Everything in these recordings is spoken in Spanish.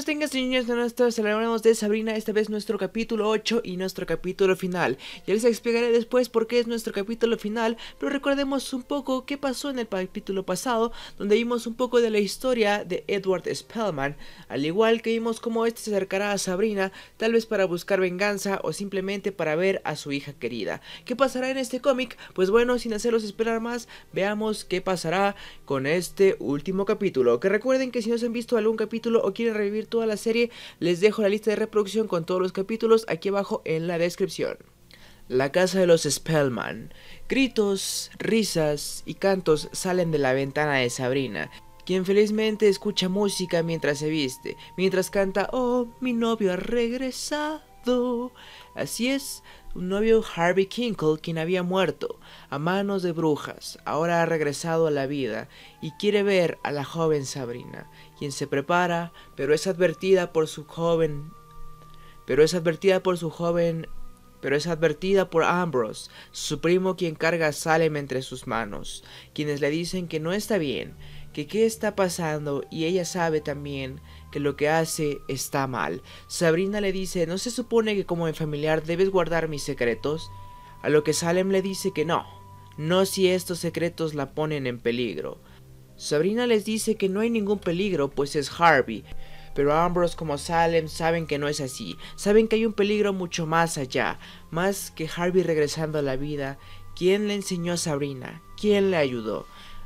tengas, niños de nuestros, celebramos de Sabrina, esta vez nuestro capítulo 8 y nuestro capítulo final. Ya les explicaré después por qué es nuestro capítulo final, pero recordemos un poco qué pasó en el capítulo pasado, donde vimos un poco de la historia de Edward Spellman, al igual que vimos cómo este se acercará a Sabrina, tal vez para buscar venganza o simplemente para ver a su hija querida. ¿Qué pasará en este cómic? Pues bueno, sin hacerlos esperar más, veamos qué pasará con este último capítulo. Que recuerden que si no se han visto algún capítulo o quieren revivir toda la serie, les dejo la lista de reproducción con todos los capítulos aquí abajo en la descripción. La casa de los Spellman. Gritos, risas y cantos salen de la ventana de Sabrina, quien felizmente escucha música mientras se viste, mientras canta "Oh, mi novio ha regresado". Así es, un novio, Harvey Kinkle, quien había muerto a manos de brujas, ahora ha regresado a la vida y quiere ver a la joven Sabrina, quien se prepara, pero es advertida por Ambrose, su primo, quien carga a Salem entre sus manos, quienes le dicen que no está bien, que qué está pasando, y ella sabe también que lo que hace está mal. Sabrina le dice: ¿no se supone que como mi familiar debes guardar mis secretos? A lo que Salem le dice que no si estos secretos la ponen en peligro. Sabrina les dice que no hay ningún peligro, pues es Harvey. Pero Ambrose como Salem saben que no es así, saben que hay un peligro mucho más allá, más que Harvey regresando a la vida. ¿Quién le enseñó a Sabrina? ¿Quién le ayudó?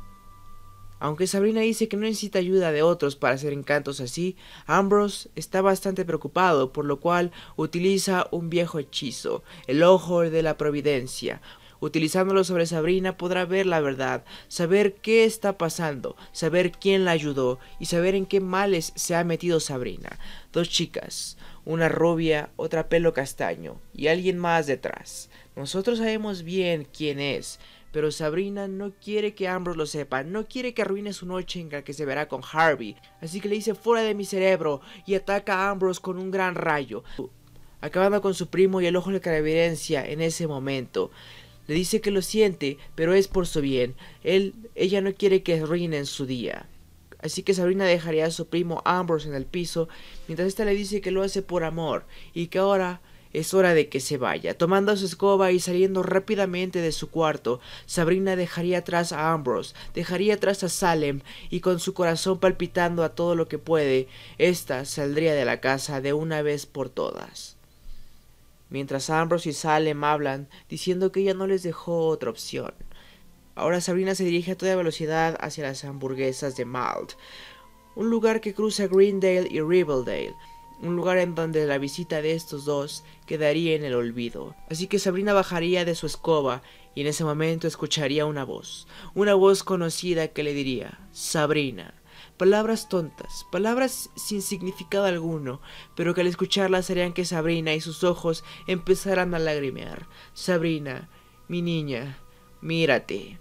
Aunque Sabrina dice que no necesita ayuda de otros para hacer encantos así, Ambrose está bastante preocupado, por lo cual utiliza un viejo hechizo, el ojo de la providencia. Utilizándolo sobre Sabrina podrá ver la verdad, saber qué está pasando, saber quién la ayudó y saber en qué males se ha metido Sabrina. Dos chicas, una rubia, otra pelo castaño y alguien más detrás. Nosotros sabemos bien quién es, pero Sabrina no quiere que Ambrose lo sepa, no quiere que arruine su noche en la que se verá con Harvey, así que le dice "fuera de mi cerebro" y ataca a Ambrose con un gran rayo, acabando con su primo y el ojo de clarividencia en ese momento. Le dice que lo siente, pero es por su bien. Ella no quiere que arruinen su día. Así que Sabrina dejaría a su primo Ambrose en el piso, mientras esta le dice que lo hace por amor y que ahora es hora de que se vaya. Tomando su escoba y saliendo rápidamente de su cuarto, Sabrina dejaría atrás a Ambrose, dejaría atrás a Salem, y con su corazón palpitando a todo lo que puede, esta saldría de la casa de una vez por todas. Mientras Ambrose y Salem hablan, diciendo que ella no les dejó otra opción. Ahora Sabrina se dirige a toda velocidad hacia las hamburguesas de Malt, un lugar que cruza Greendale y Riverdale, un lugar en donde la visita de estos dos quedaría en el olvido. Así que Sabrina bajaría de su escoba y en ese momento escucharía una voz conocida que le diría: "Sabrina". Palabras tontas, palabras sin significado alguno, pero que al escucharlas harían que Sabrina y sus ojos empezaran a lagrimear. "Sabrina, mi niña, mírate".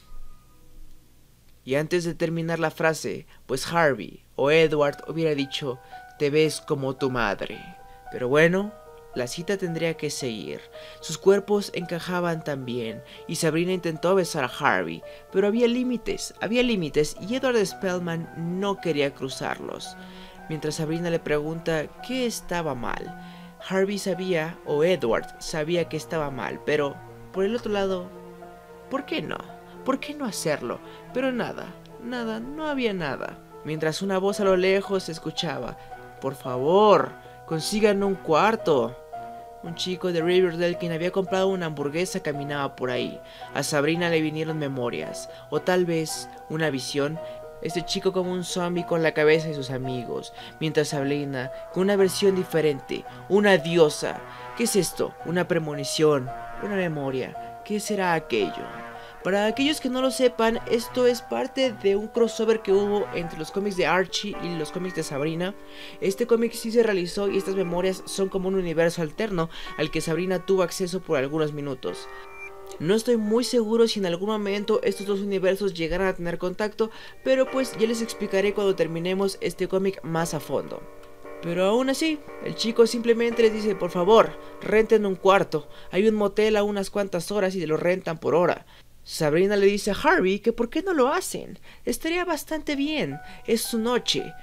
Y antes de terminar la frase, pues Harvey o Edward hubiera dicho: "te ves como tu madre". Pero bueno, la cita tendría que seguir. Sus cuerpos encajaban también, y Sabrina intentó besar a Harvey, pero había límites, y Edward Spellman no quería cruzarlos. Mientras Sabrina le pregunta qué estaba mal, Harvey sabía, o Edward sabía que estaba mal, pero por el otro lado, ¿por qué no? ¿Por qué no hacerlo? Pero nada, no había nada. Mientras una voz a lo lejos se escuchaba: "por favor, consigan un cuarto". Un chico de Riverdale, quien había comprado una hamburguesa, caminaba por ahí. A Sabrina le vinieron memorias, o tal vez una visión. Este chico como un zombie con la cabeza de sus amigos, mientras Sabrina con una versión diferente, una diosa. ¿Qué es esto? ¿Una premonición? ¿Una memoria? ¿Qué será aquello? Para aquellos que no lo sepan, esto es parte de un crossover que hubo entre los cómics de Archie y los cómics de Sabrina. Este cómic sí se realizó y estas memorias son como un universo alterno al que Sabrina tuvo acceso por algunos minutos. No estoy muy seguro si en algún momento estos dos universos llegaran a tener contacto, pero pues ya les explicaré cuando terminemos este cómic más a fondo. Pero aún así, el chico simplemente les dice: "por favor, renten un cuarto, hay un motel a unas cuantas horas y lo rentan por hora". Sabrina le dice a Harvey que por qué no lo hacen, estaría bastante bien, es su noche.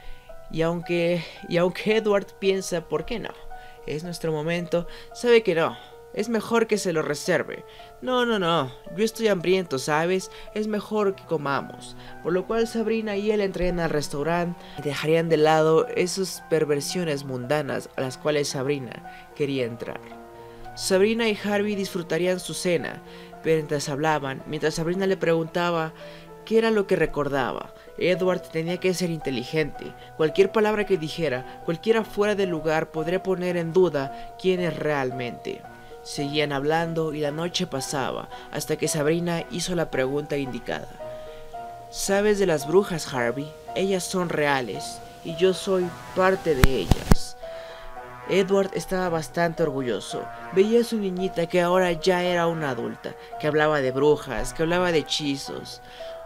Y aunque Edward piensa, ¿por qué no? Es nuestro momento, sabe que no. Es mejor que se lo reserve. No, yo estoy hambriento, ¿sabes? Es mejor que comamos. Por lo cual Sabrina y él entrarían al restaurante y dejarían de lado esas perversiones mundanas a las cuales Sabrina quería entrar. Sabrina y Harvey disfrutarían su cena, mientras hablaban, mientras Sabrina le preguntaba qué era lo que recordaba. Edward tenía que ser inteligente. Cualquier palabra que dijera, cualquiera fuera de lugar, podría poner en duda quién es realmente. Seguían hablando y la noche pasaba, hasta que Sabrina hizo la pregunta indicada. ¿Sabes de las brujas, Harvey? Ellas son reales, y yo soy parte de ellas. Edward estaba bastante orgulloso. Veía a su niñita que ahora ya era una adulta, que hablaba de brujas, que hablaba de hechizos.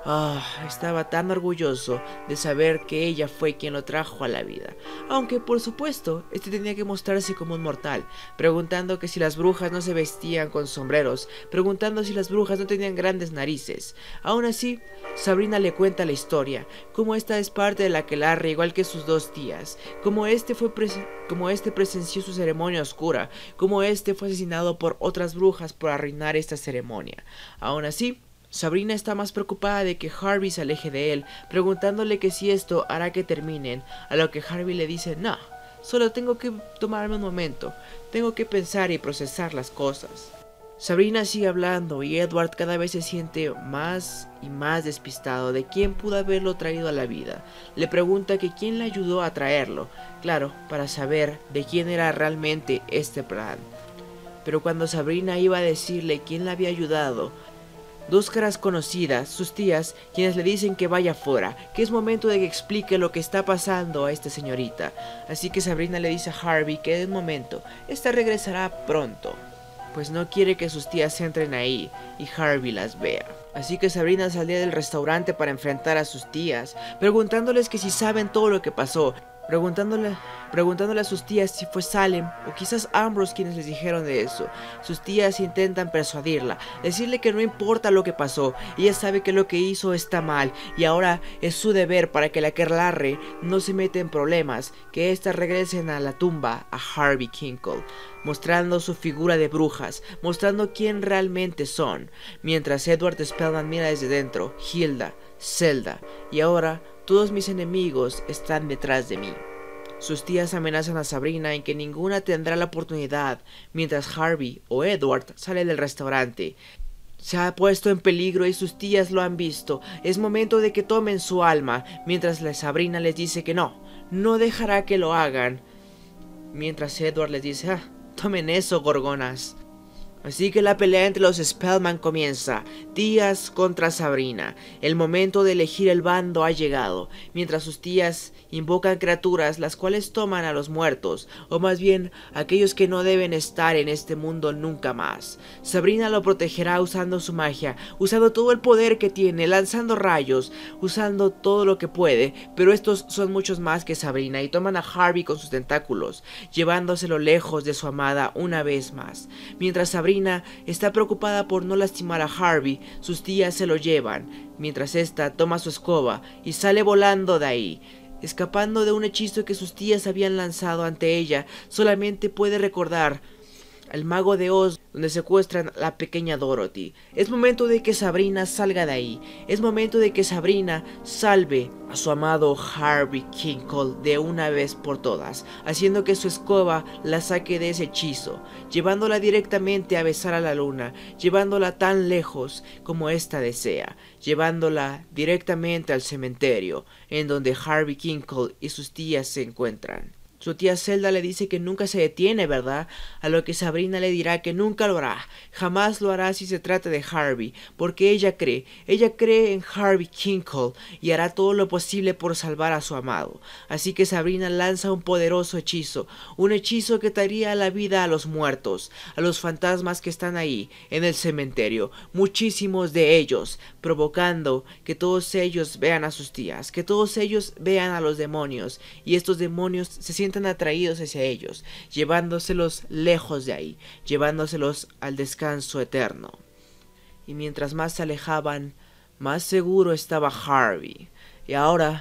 Estaba tan orgulloso de saber que ella fue quien lo trajo a la vida. Aunque, por supuesto, este tenía que mostrarse como un mortal, preguntando que si las brujas no se vestían con sombreros, preguntando si las brujas no tenían grandes narices. Aún así, Sabrina le cuenta la historia, como esta es parte de la aquelarre igual que sus dos tías, como este presenció su ceremonia oscura, como este fue asesinado por otras brujas por arruinar esta ceremonia. Aún así, Sabrina está más preocupada de que Harvey se aleje de él, preguntándole que si esto hará que terminen, a lo que Harvey le dice no, solo tengo que tomarme un momento, tengo que pensar y procesar las cosas. Sabrina sigue hablando y Edward cada vez se siente más y más despistado de quién pudo haberlo traído a la vida. Le pregunta que quién le ayudó a traerlo, claro, para saber de quién era realmente este plan. Pero cuando Sabrina iba a decirle quién la había ayudado, dos caras conocidas, sus tías, quienes le dicen que vaya fuera, que es momento de que explique lo que está pasando a esta señorita. Así que Sabrina le dice a Harvey que de momento, esta regresará pronto, pues no quiere que sus tías entren ahí y Harvey las vea. Así que Sabrina saldría del restaurante para enfrentar a sus tías, preguntándoles que si saben todo lo que pasó, preguntándole a sus tías si fue Salem o quizás Ambrose quienes les dijeron de eso. Sus tías intentan persuadirla, decirle que no importa lo que pasó, ella sabe que lo que hizo está mal y ahora es su deber para que la aquelarre no se meta en problemas, que éstas regresen a la tumba a Harvey Kinkle, mostrando su figura de brujas, mostrando quién realmente son, mientras Edward Spellman mira desde dentro, Hilda, Zelda, y ahora todos mis enemigos están detrás de mí. Sus tías amenazan a Sabrina en que ninguna tendrá la oportunidad, mientras Harvey o Edward sale del restaurante. Se ha puesto en peligro y sus tías lo han visto. Es momento de que tomen su alma, mientras la Sabrina les dice que no dejará que lo hagan. Mientras Edward les dice, tomen eso, gorgonas. Así que la pelea entre los Spellman comienza, tías contra Sabrina. El momento de elegir el bando ha llegado, mientras sus tías invocan criaturas las cuales toman a los muertos, o más bien aquellos que no deben estar en este mundo nunca más. Sabrina lo protegerá usando su magia, usando todo el poder que tiene, lanzando rayos, usando todo lo que puede, pero estos son muchos más que Sabrina y toman a Harvey con sus tentáculos, llevándoselo lejos de su amada una vez más. Mientras Sabrina está preocupada por no lastimar a Harvey, sus tías se lo llevan, mientras esta toma su escoba y sale volando de ahí. Escapando de un hechizo que sus tías habían lanzado ante ella, solamente puede recordar al mago de Oz, donde secuestran a la pequeña Dorothy. Es momento de que Sabrina salga de ahí. Es momento de que Sabrina salve a su amado Harvey Kinkle de una vez por todas, haciendo que su escoba la saque de ese hechizo, llevándola directamente a besar a la luna, llevándola tan lejos como ésta desea, llevándola directamente al cementerio, en donde Harvey Kinkle y sus tías se encuentran. Su tía Zelda le dice que nunca se detiene, ¿verdad? A lo que Sabrina le dirá que nunca lo hará, jamás lo hará si se trata de Harvey, porque ella cree en Harvey Kinkle y hará todo lo posible por salvar a su amado. Así que Sabrina lanza un poderoso hechizo, un hechizo que traería a la vida a los muertos, a los fantasmas que están ahí, en el cementerio, muchísimos de ellos, provocando que todos ellos vean a sus tías, que todos ellos vean a los demonios, y estos demonios se sientan atraídos hacia ellos, llevándoselos lejos de ahí, llevándoselos al descanso eterno. Y mientras más se alejaban, más seguro estaba Harvey. Y ahora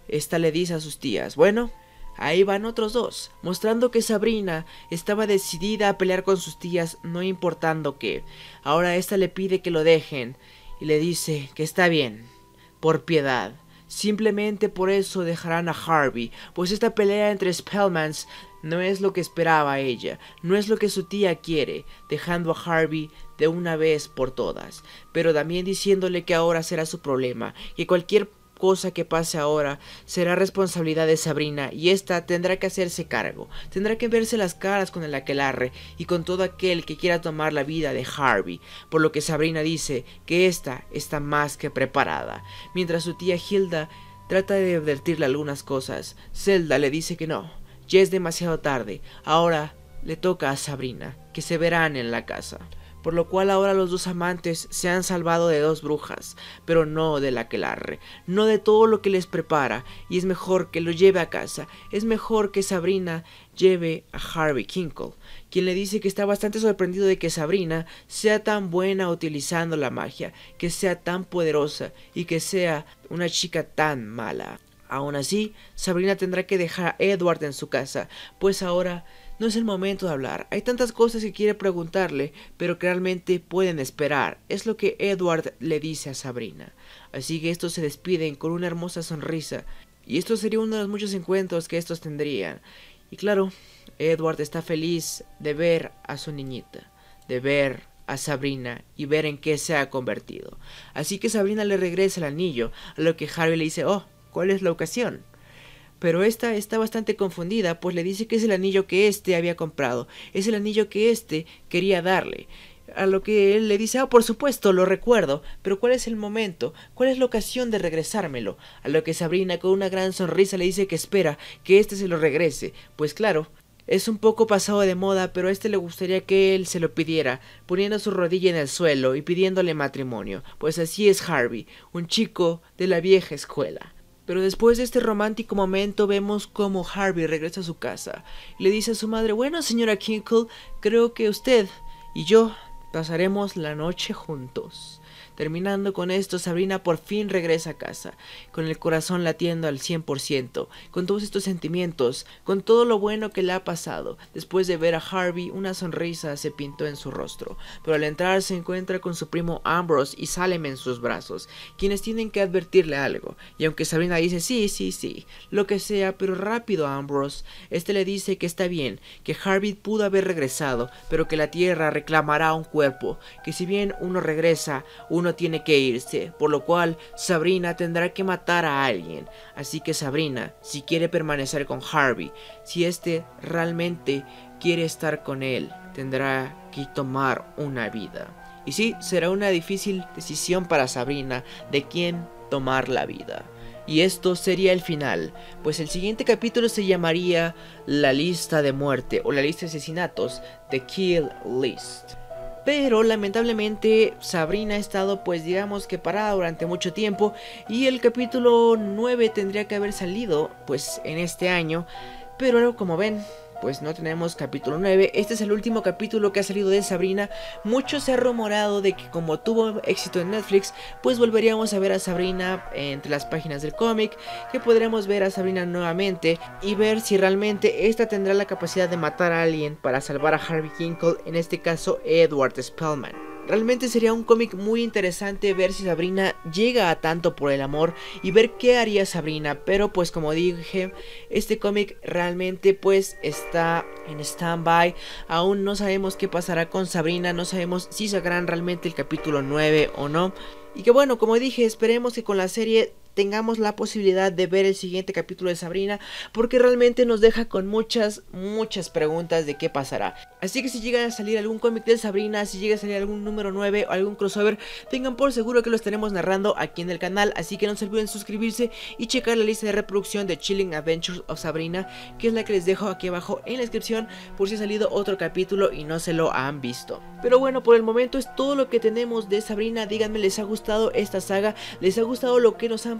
esta le dice a sus tías, bueno, ahí van otros dos, mostrando que Sabrina estaba decidida a pelear con sus tías no importando qué. Ahora esta le pide que lo dejen y le dice que está bien, por piedad. Simplemente por eso dejarán a Harvey, pues esta pelea entre Spellmans no es lo que esperaba ella, no es lo que su tía quiere, dejando a Harvey de una vez por todas, pero también diciéndole que ahora será su problema, y cualquier cosa que pase ahora será responsabilidad de Sabrina y esta tendrá que hacerse cargo, tendrá que verse las caras con el aquelarre y con todo aquel que quiera tomar la vida de Harvey, por lo que Sabrina dice que esta está más que preparada, mientras su tía Hilda trata de advertirle algunas cosas. Zelda le dice que no, ya es demasiado tarde, ahora le toca a Sabrina, que se verán en la casa. Por lo cual ahora los dos amantes se han salvado de dos brujas, pero no del aquelarre, no de todo lo que les prepara, y es mejor que lo lleve a casa, es mejor que Sabrina lleve a Harvey Kinkle, quien le dice que está bastante sorprendido de que Sabrina sea tan buena utilizando la magia, que sea tan poderosa y que sea una chica tan mala. Aún así, Sabrina tendrá que dejar a Edward en su casa, pues ahora no es el momento de hablar. Hay tantas cosas que quiere preguntarle, pero que realmente pueden esperar. Es lo que Edward le dice a Sabrina. Así que estos se despiden con una hermosa sonrisa. Y esto sería uno de los muchos encuentros que estos tendrían. Y claro, Edward está feliz de ver a su niñita, de ver a Sabrina y ver en qué se ha convertido. Así que Sabrina le regresa el anillo, a lo que Harvey le dice, oh, ¿cuál es la ocasión? Pero esta está bastante confundida, pues le dice que es el anillo que éste había comprado, es el anillo que éste quería darle. A lo que él le dice, ah, por supuesto, lo recuerdo, pero ¿cuál es el momento? ¿Cuál es la ocasión de regresármelo? A lo que Sabrina con una gran sonrisa le dice que espera que éste se lo regrese, pues claro, es un poco pasado de moda, pero a este le gustaría que él se lo pidiera, poniendo su rodilla en el suelo y pidiéndole matrimonio, pues así es Harvey, un chico de la vieja escuela. Pero después de este romántico momento vemos como Harvey regresa a su casa y le dice a su madre, bueno señora Kinkle, creo que usted y yo pasaremos la noche juntos. Terminando con esto, Sabrina por fin regresa a casa, con el corazón latiendo al 100%, con todos estos sentimientos, con todo lo bueno que le ha pasado. Después de ver a Harvey, una sonrisa se pintó en su rostro, pero al entrar se encuentra con su primo Ambrose y Salem en sus brazos, quienes tienen que advertirle algo, y aunque Sabrina dice sí, lo que sea, pero rápido a Ambrose, este le dice que está bien, que Harvey pudo haber regresado, pero que la tierra reclamará un cuerpo, que si bien uno regresa, uno tiene que irse, por lo cual Sabrina tendrá que matar a alguien. Así que Sabrina, si quiere permanecer con Harvey, si este realmente quiere estar con él, tendrá que tomar una vida. Y sí, será una difícil decisión para Sabrina de quién tomar la vida. Y esto sería el final, pues el siguiente capítulo se llamaría La lista de muerte o la lista de asesinatos, The Kill List. Pero lamentablemente Sabrina ha estado pues digamos que parada durante mucho tiempo y el capítulo 9 tendría que haber salido pues en este año, pero como ven pues no tenemos capítulo 9, este es el último capítulo que ha salido de Sabrina. Mucho se ha rumorado de que como tuvo éxito en Netflix, pues volveríamos a ver a Sabrina entre las páginas del cómic, que podremos ver a Sabrina nuevamente y ver si realmente esta tendrá la capacidad de matar a alguien para salvar a Harvey Kinkle, en este caso Edward Spellman. Realmente sería un cómic muy interesante ver si Sabrina llega a tanto por el amor y ver qué haría Sabrina, pero pues como dije, este cómic realmente pues está en stand-by, aún no sabemos qué pasará con Sabrina, no sabemos si sacarán realmente el capítulo 9 o no, y que bueno, como dije, esperemos que con la serie tengamos la posibilidad de ver el siguiente capítulo de Sabrina, porque realmente nos deja con muchas preguntas de qué pasará. Así que si llega a salir algún cómic de Sabrina, si llega a salir algún número 9 o algún crossover, tengan por seguro que lo estaremos narrando aquí en el canal. Así que no se olviden suscribirse y checar la lista de reproducción de Chilling Adventures of Sabrina, que es la que les dejo aquí abajo en la descripción, por si ha salido otro capítulo y no se lo han visto. Pero bueno, por el momento es todo lo que tenemos de Sabrina. Díganme, ¿les ha gustado esta saga? ¿Les ha gustado lo que nos han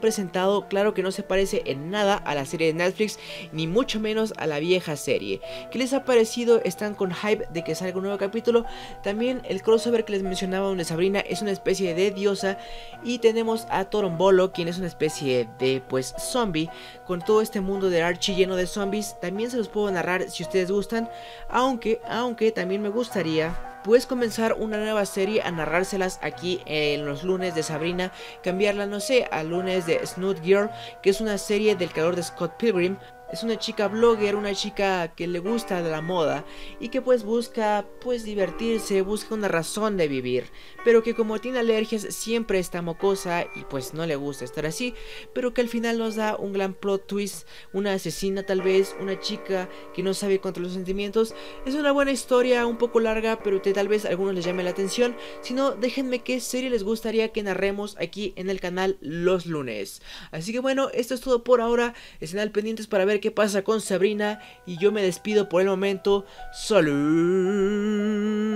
presentado, claro que no se parece en nada a la serie de Netflix, ni mucho menos a la vieja serie. ¿Qué les ha parecido? ¿Están con hype de que salga un nuevo capítulo? También el crossover que les mencionaba donde Sabrina es una especie de diosa y tenemos a Torombolo, quien es una especie de pues zombie, con todo este mundo de Archie lleno de zombies. También se los puedo narrar si ustedes gustan, aunque también me gustaría puedes comenzar una nueva serie a narrárselas aquí en los lunes de Sabrina, cambiarla no sé a lunes de Snoot Girl, que es una serie del creador de Scott Pilgrim. Es una chica blogger, una chica que le gusta de la moda y que pues busca pues divertirse, busca una razón de vivir, pero que como tiene alergias siempre está mocosa y pues no le gusta estar así, pero que al final nos da un gran plot twist, una asesina tal vez, una chica que no sabe controlar los sentimientos. Es una buena historia, un poco larga, pero que tal vez a algunos les llame la atención. Si no, déjenme qué serie les gustaría que narremos aquí en el canal los lunes. Así que bueno, esto es todo por ahora, estén al pendientes para ver qué pasa con Sabrina y yo me despido por el momento. ¡Salud!